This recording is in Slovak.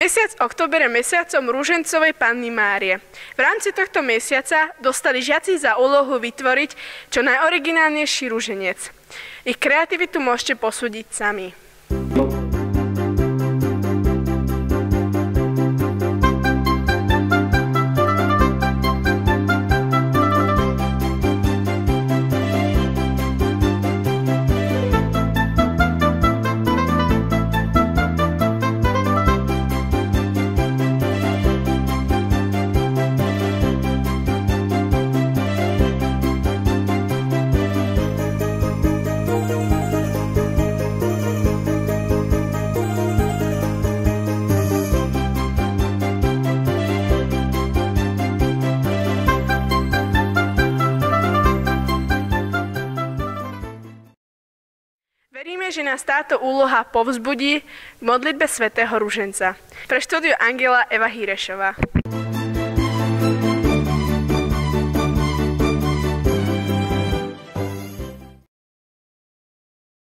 Mesiac október je mesiacom Ružencovej Panny Márie. V rámci tohto mesiaca dostali žiaci za úlohu vytvoriť čo najoriginálnejší ruženec. Ich kreativitu môžete posúdiť sami. Veríme, že nás táto úloha povzbudí k modlitbe svätého Ruženca. Pre štúdio Angela Eva Hírešová.